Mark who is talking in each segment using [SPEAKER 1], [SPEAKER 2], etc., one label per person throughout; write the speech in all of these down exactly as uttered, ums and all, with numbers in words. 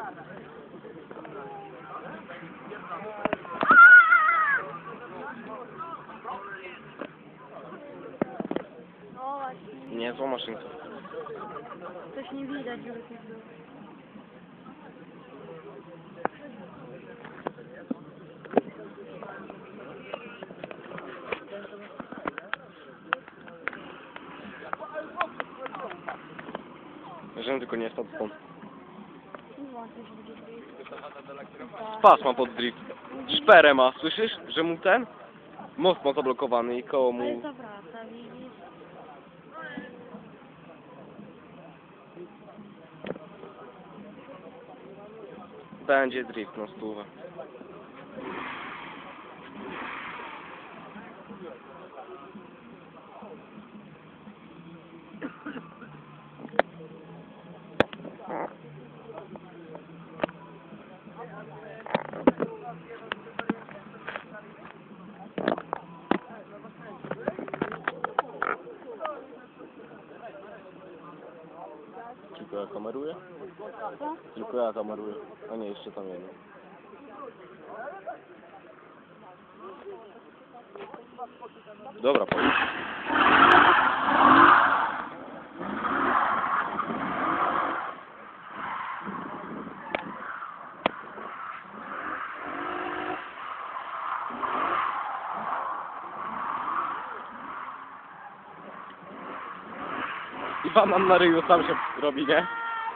[SPEAKER 1] O właśnie.
[SPEAKER 2] Nie, zła maszynka.
[SPEAKER 1] Coś nie widać, żeby coś było.
[SPEAKER 2] Żebym tylko nie spadł stąd.
[SPEAKER 1] Włączyć drift.
[SPEAKER 2] Pas ma pod drift. Szperę ma, słyszysz? Że mu ten? Most ma zablokowany i koło
[SPEAKER 1] Ale
[SPEAKER 2] mu...
[SPEAKER 1] to wraca, widzisz?
[SPEAKER 2] Będzie drift na stówę. Tylko ja kameruję?
[SPEAKER 1] Co?
[SPEAKER 2] Tylko ja kameruję. A nie, jeszcze tam jeden. Dobra, powiem. I banan na ryju sam się robi, nie?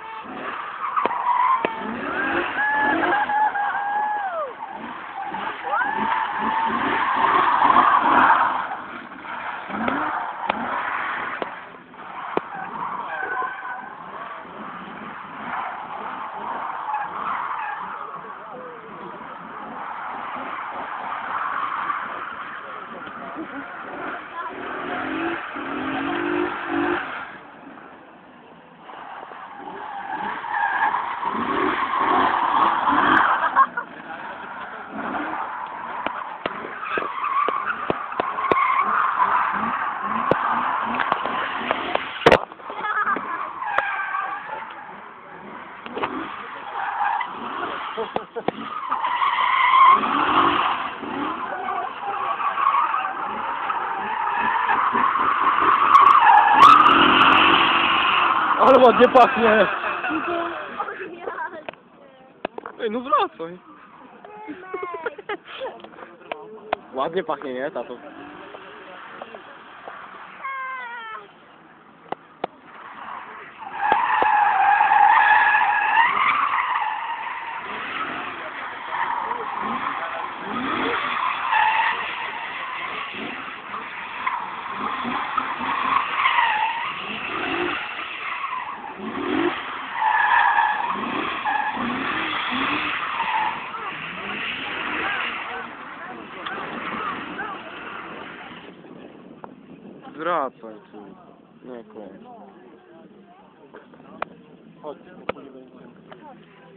[SPEAKER 2] Ale ładnie pachnie! Ej, no wracaj! Ładnie pachnie, nie, tato? Wracaj tu. Nie, koniec. Chodź, nie będzie.